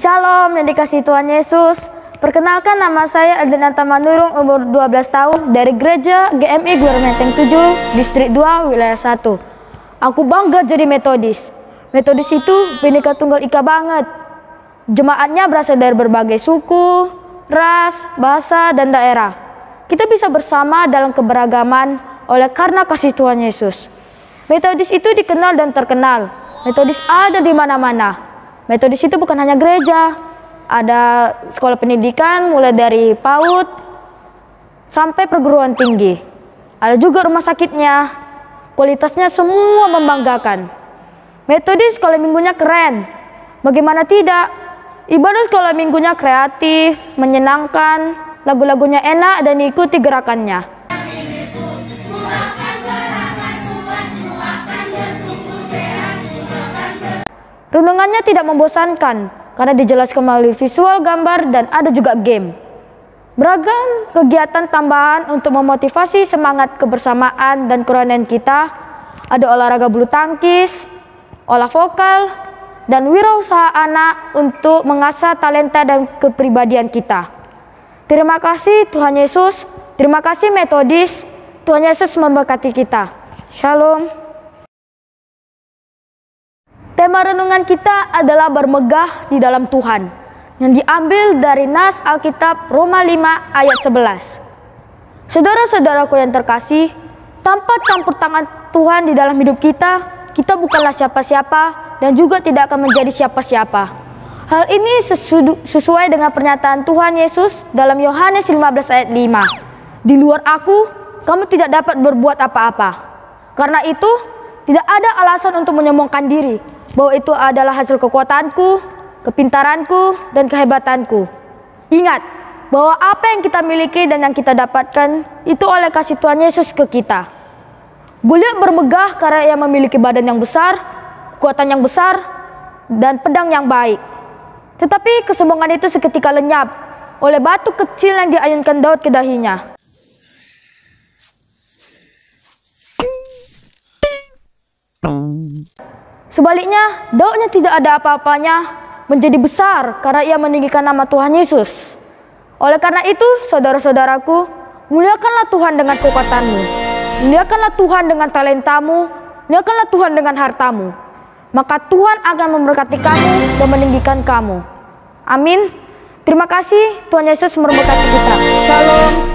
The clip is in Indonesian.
Shalom yang dikasihi Tuhan Yesus. Perkenalkan, nama saya Adinata Manurung, umur 12 tahun, dari gereja GMI Gor Menteng 7, distrik 2, wilayah 1. Aku bangga jadi Metodis. Metodis itu Bhinneka Tunggal Ika banget. Jemaatnya berasal dari berbagai suku, ras, bahasa, dan daerah. Kita bisa bersama dalam keberagaman oleh karena kasih Tuhan Yesus. Metodis itu dikenal dan terkenal. Metodis ada di mana-mana. Metodis itu bukan hanya gereja, ada sekolah pendidikan mulai dari PAUD sampai perguruan tinggi. Ada juga rumah sakitnya, kualitasnya semua membanggakan. Metodis sekolah minggunya keren, bagaimana tidak? Ibadah sekolah minggunya kreatif, menyenangkan, lagu-lagunya enak dan ikuti gerakannya. Renungannya tidak membosankan karena dijelaskan melalui visual, gambar, dan ada juga game. Beragam kegiatan tambahan untuk memotivasi semangat kebersamaan dan kerohanian kita. Ada olahraga bulu tangkis, olah vokal, dan wirausaha anak untuk mengasah talenta dan kepribadian kita. Terima kasih Tuhan Yesus, terima kasih Metodis. Tuhan Yesus memberkati kita. Shalom. Tema renungan kita adalah bermegah di dalam Tuhan, yang diambil dari nas Alkitab Roma 5 ayat 11. Saudara-saudaraku yang terkasih, tanpa campur tangan Tuhan di dalam hidup kita, kita bukanlah siapa-siapa dan juga tidak akan menjadi siapa-siapa. Hal ini sesuai dengan pernyataan Tuhan Yesus dalam Yohanes 15 ayat 5. Di luar aku, kamu tidak dapat berbuat apa-apa. Karena itu, tidak ada alasan untuk menyombongkan diri, bahwa itu adalah hasil kekuatanku, kepintaranku, dan kehebatanku. Ingat bahwa apa yang kita miliki dan yang kita dapatkan itu oleh kasih Tuhan Yesus ke kita. Goliat bermegah karena ia memiliki badan yang besar, kekuatan yang besar, dan pedang yang baik. Tetapi kesombongan itu seketika lenyap oleh batu kecil yang diayunkan Daud ke dahinya. Sebaliknya, Daudnya tidak ada apa-apanya menjadi besar karena ia meninggikan nama Tuhan Yesus. Oleh karena itu, saudara-saudaraku, muliakanlah Tuhan dengan kekuatanmu, muliakanlah Tuhan dengan talentamu, muliakanlah Tuhan dengan hartamu. Maka Tuhan akan memberkati kamu dan meninggikan kamu. Amin. Terima kasih, Tuhan Yesus memberkati kita. Shalom.